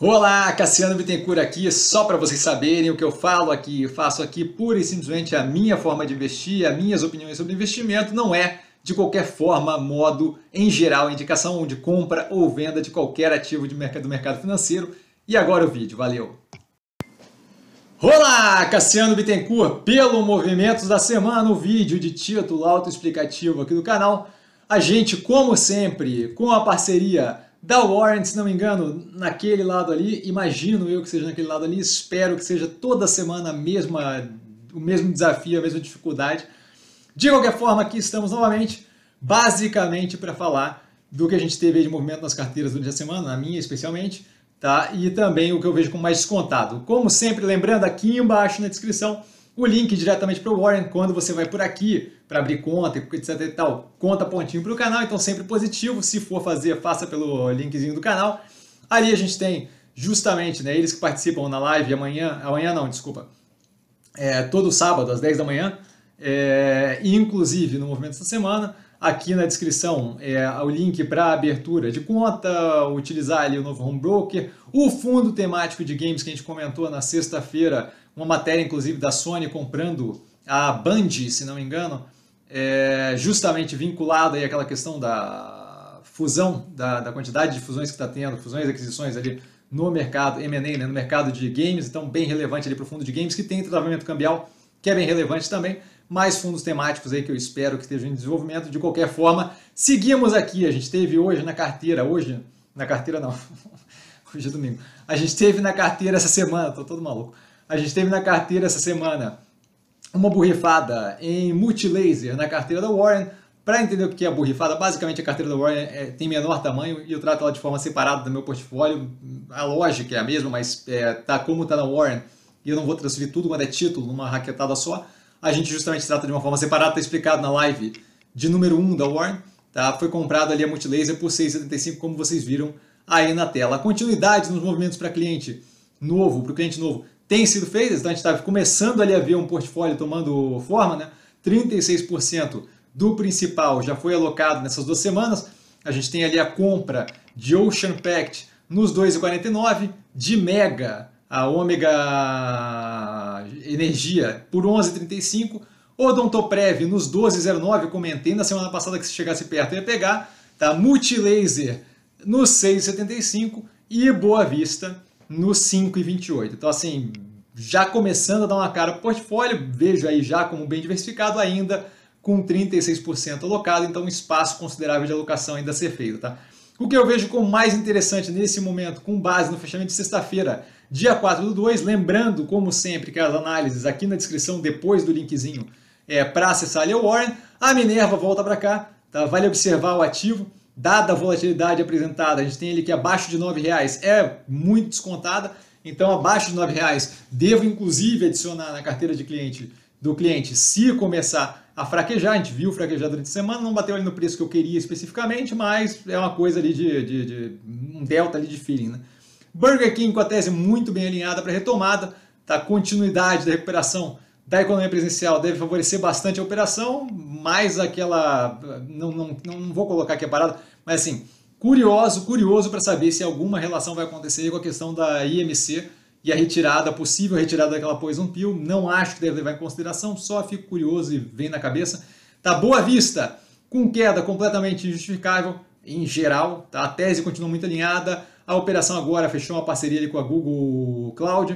Olá, Cassiano Bittencourt aqui, só para vocês saberem o que eu falo aqui, faço aqui pura e simplesmente a minha forma de investir, as minhas opiniões sobre investimento, não é de qualquer forma, modo, em geral, indicação de compra ou venda de qualquer ativo do mercado financeiro. E agora o vídeo, valeu! Olá, Cassiano Bittencourt, pelo Movimentos da Semana, o vídeo de título autoexplicativo aqui do canal. A gente, como sempre, com a parceria da Warrant, se não me engano, naquele lado ali, imagino eu que seja naquele lado ali, espero que seja toda semana o mesmo desafio, a mesma dificuldade. De qualquer forma, aqui estamos novamente, basicamente para falar do que a gente teve aí de movimento nas carteiras durante a semana, na minha especialmente, tá? E também o que eu vejo como mais descontado. Como sempre, lembrando aqui embaixo na descrição, o link diretamente para o Warrant, quando você vai por aqui para abrir conta, etc e tal, conta pontinho para o canal, então sempre positivo, se for fazer, faça pelo linkzinho do canal. Ali a gente tem justamente, né, eles que participam na live amanhã não, desculpa, todo sábado às 10 da manhã, inclusive no movimento dessa semana, aqui na descrição o link para abertura de conta, utilizar ali o novo home broker, o fundo temático de games que a gente comentou na sexta-feira, uma matéria inclusive da Sony comprando a Band, se não me engano, justamente vinculado aí àquela questão da fusão, da quantidade de fusões que está tendo, fusões e aquisições ali no mercado M&A, né, no mercado de games, então bem relevante ali para o fundo de games, que tem travamento cambial, que é bem relevante também, mais fundos temáticos aí que eu espero que estejam em desenvolvimento. De qualquer forma, seguimos aqui, a gente teve hoje na carteira hoje é domingo, a gente teve na carteira essa semana, tô todo maluco, a gente teve na carteira essa semana uma borrifada em multilaser na carteira da Warren. Para entender o que é a borrifada, basicamente a carteira da Warren tem menor tamanho e eu trato ela de forma separada do meu portfólio. A lógica é a mesma, mas como está na Warren e eu não vou transferir tudo quando é título numa raquetada só, a gente justamente trata de uma forma separada, está explicado na live de número 1 da Warren. Tá? Foi comprado ali a multilaser por 6,75, como vocês viram aí na tela. A continuidade nos movimentos para cliente novo, tem sido feita, então a gente está começando ali a ver um portfólio tomando forma, né? 36% do principal já foi alocado nessas 2 semanas. A gente tem ali a compra de Ocean Pact nos 2,49, de Mega, a Ômega Energia, por 11,35, Odontoprev nos 12,09, comentei na semana passada que se chegasse perto ia pegar, tá? Multilaser nos 6,75 e Boa Vista no 5,28. Então, assim, já começando a dar uma cara para o portfólio, vejo aí já como bem diversificado, ainda com 36% alocado, então um espaço considerável de alocação ainda a ser feito. Tá? O que eu vejo como mais interessante nesse momento, com base no fechamento de sexta-feira, dia 4/2, lembrando, como sempre, que as análises aqui na descrição, depois do linkzinho, para acessar ali o Warren, a Minerva volta para cá, tá? Vale observar o ativo. Dada a volatilidade apresentada, a gente tem ele que abaixo de R$ 9,00 é muito descontada, então abaixo de R$ 9,00 devo inclusive adicionar na carteira do cliente se começar a fraquejar. A gente viu fraquejar durante a semana, não bateu ali no preço que eu queria especificamente, mas é uma coisa ali de um delta ali de feeling, né? Burger King com a tese muito bem alinhada para retomada, tá? Continuidade da recuperação da economia presencial deve favorecer bastante a operação, mais aquela, não vou colocar aqui a parada, mas assim, curioso para saber se alguma relação vai acontecer com a questão da IMC e a possível retirada daquela Poison Pill. Não acho que deve levar em consideração, só fico curioso e vem na cabeça. Tá, Boa Vista, com queda completamente injustificável em geral, tá? A tese continua muito alinhada, a operação agora fechou uma parceria ali com a Google Cloud,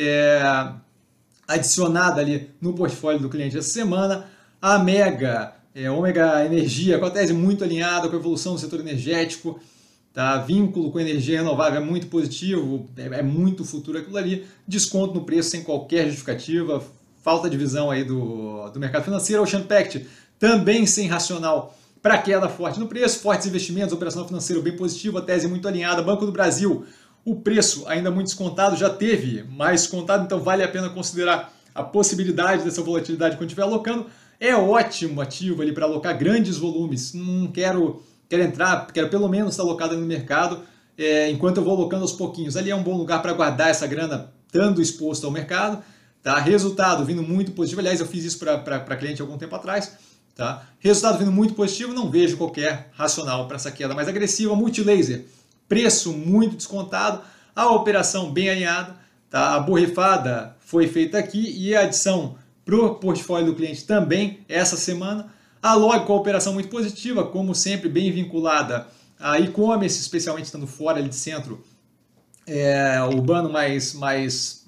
adicionada ali no portfólio do cliente essa semana. A Mega, Ômega Energia, com a tese muito alinhada com a evolução do setor energético, tá? Vínculo com energia renovável é muito positivo, é muito futuro aquilo ali, desconto no preço sem qualquer justificativa, falta de visão aí do mercado financeiro. Ocean Pact também sem racional para queda forte no preço, fortes investimentos, operação financeira bem positiva, a tese muito alinhada. Banco do Brasil, o preço ainda muito descontado, já teve mais descontado, então vale a pena considerar a possibilidade dessa volatilidade quando estiver alocando. É ótimo ativo ali para alocar grandes volumes. Não quero entrar, quero pelo menos estar alocado no mercado enquanto eu vou alocando aos pouquinhos. Ali é um bom lugar para guardar essa grana, estando exposto ao mercado. Tá? Resultado vindo muito positivo. Aliás, eu fiz isso para cliente há algum tempo atrás. Tá? Resultado vindo muito positivo, não vejo qualquer racional para essa queda mais agressiva. Multilaser, preço muito descontado. A operação bem alinhada, tá? A borrifada foi feita aqui e a adição para o portfólio do cliente também essa semana. A Log com a operação muito positiva, como sempre, bem vinculada a e-commerce, especialmente estando fora ali de centro urbano mais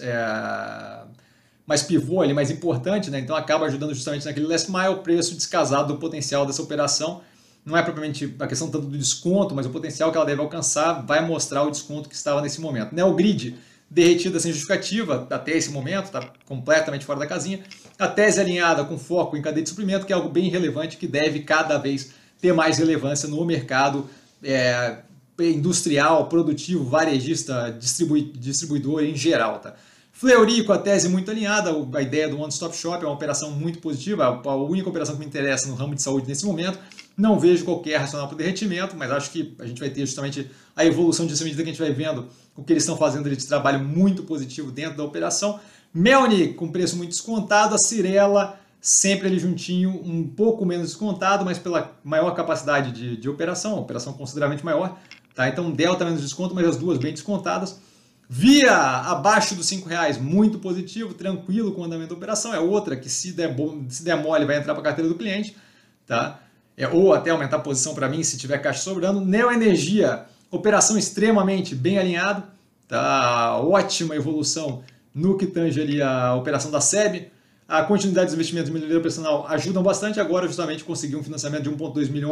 pivô ali, mais importante, né? Então acaba ajudando justamente naquele last mile, o preço descasado do potencial dessa operação. Não é propriamente a questão tanto do desconto, mas o potencial que ela deve alcançar vai mostrar o desconto que estava nesse momento. Neogrid derretida sem justificativa até esse momento, está completamente fora da casinha. A tese alinhada com foco em cadeia de suprimento, que é algo bem relevante, que deve cada vez ter mais relevância no mercado industrial, produtivo, varejista, distribuidor em geral. Tá? Fleury com a tese muito alinhada, a ideia do One Stop Shop é uma operação muito positiva, a única operação que me interessa no ramo de saúde nesse momento. Não vejo qualquer racional para o derretimento, mas acho que a gente vai ter justamente a evolução disso à medida que a gente vai vendo o que eles estão fazendo ali de trabalho muito positivo dentro da operação. Melni com preço muito descontado, a Cirela sempre ali juntinho, um pouco menos descontado, mas pela maior capacidade de operação consideravelmente maior. Tá? Então Delta menos desconto, mas as duas bem descontadas. Via abaixo dos R$5, muito positivo, tranquilo com o andamento da operação. É outra que se der mole vai entrar para a carteira do cliente. Tá? Ou até aumentar a posição para mim se tiver caixa sobrando. Neoenergia, operação extremamente bem alinhada, tá? Ótima evolução no que tange ali a operação da SEB. A continuidade dos investimentos e melhoria operacional ajudam bastante. Agora justamente conseguir um financiamento de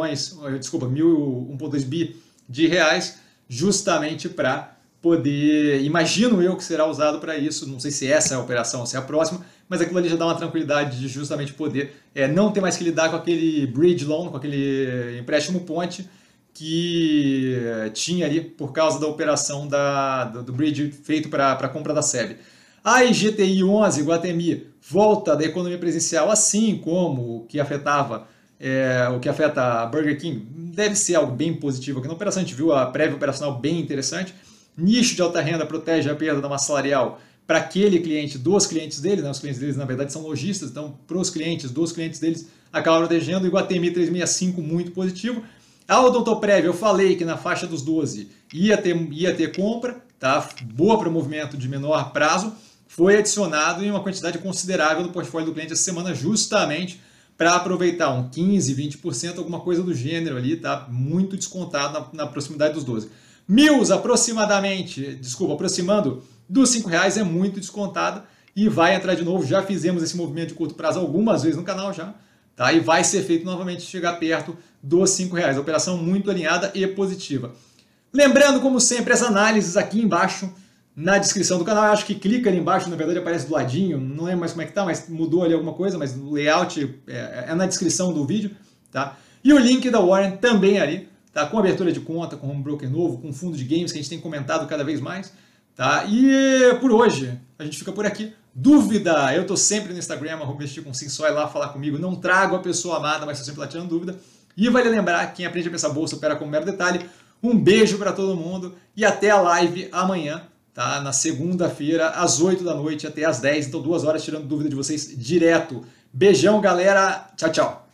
1,2 bi de reais, justamente para poder, imagino eu que será usado para isso, não sei se essa é a operação ou se é a próxima, mas aquilo ali já dá uma tranquilidade de justamente poder não ter mais que lidar com aquele bridge loan, com aquele empréstimo ponte que tinha ali por causa da operação do bridge feito para a compra da SEB. A IGTI 11, Iguatemi, volta da economia presencial, assim como o que afeta a Burger King, deve ser algo bem positivo aqui na operação. A gente viu a prévia operacional bem interessante. Nicho de alta renda protege a perda da massa salarial para aquele cliente, dos clientes deles, né? Os clientes deles na verdade são lojistas, então para os clientes, dos clientes deles, acaba protegendo. O Iguatemi 365 muito positivo. A Odontoprev, eu falei que na faixa dos 12 ia ter compra, tá? Boa para o movimento de menor prazo, foi adicionado em uma quantidade considerável no portfólio do cliente essa semana, justamente para aproveitar um 15, 20%, alguma coisa do gênero ali, tá? Muito descontado na proximidade dos 12. Mills aproximando dos R$5 é muito descontada e vai entrar de novo. Já fizemos esse movimento de curto prazo algumas vezes no canal já, tá? E vai ser feito novamente chegar perto dos R$5. Operação muito alinhada e positiva. Lembrando, como sempre, as análises aqui embaixo na descrição do canal. Eu acho que clica ali embaixo, na verdade aparece do ladinho, não lembro mais como é que tá, mas mudou ali alguma coisa, mas o layout é na descrição do vídeo, tá? E o link da Warren também ali. Tá, com abertura de conta, com home broker novo, com fundo de games que a gente tem comentado cada vez mais. Tá? E por hoje a gente fica por aqui. Dúvida, eu estou sempre no Instagram, @mexicomsim, só ir lá falar comigo. Não trago a pessoa amada, mas estou sempre lá tirando dúvida. E vale lembrar, quem aprende a pensar bolsa opera com mero detalhe. Um beijo para todo mundo e até a live amanhã, tá? Na segunda-feira, às 8 da noite até às 10. Então 2 horas tirando dúvida de vocês direto. Beijão, galera. Tchau, tchau.